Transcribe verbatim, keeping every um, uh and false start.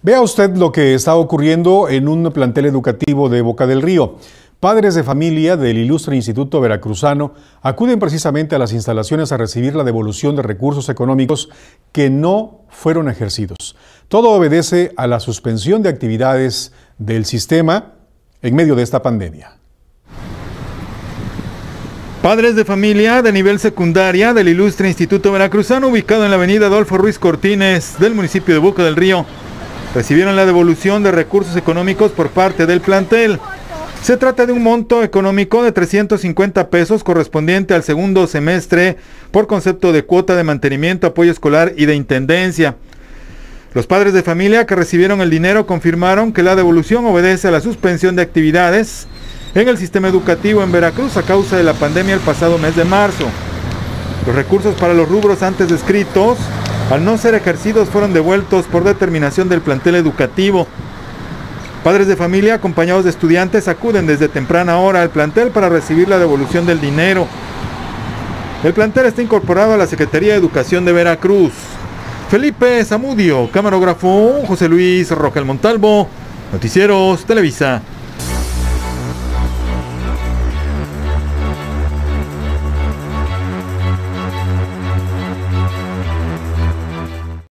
Vea usted lo que está ocurriendo en un plantel educativo de Boca del Río. Padres de familia del Ilustre Instituto Veracruzano acuden precisamente a las instalaciones a recibir la devolución de recursos económicos que no fueron ejercidos. Todo obedece a la suspensión de actividades del sistema en medio de esta pandemia. Padres de familia de nivel secundaria del Ilustre Instituto Veracruzano, ubicado en la avenida Adolfo Ruiz Cortines del municipio de Boca del Río, recibieron la devolución de recursos económicos por parte del plantel. Se trata de un monto económico de trescientos cincuenta pesos correspondiente al segundo semestre por concepto de cuota de mantenimiento, apoyo escolar y de intendencia. Los padres de familia que recibieron el dinero confirmaron que la devolución obedece a la suspensión de actividades en el sistema educativo en Veracruz a causa de la pandemia el pasado mes de marzo. Los recursos para los rubros antes descritos, al no ser ejercidos, fueron devueltos por determinación del plantel educativo. Padres de familia acompañados de estudiantes acuden desde temprana hora al plantel para recibir la devolución del dinero. El plantel está incorporado a la Secretaría de Educación de Veracruz. Felipe Zamudio, camarógrafo José Luis Rogel Montalvo, Noticieros Televisa.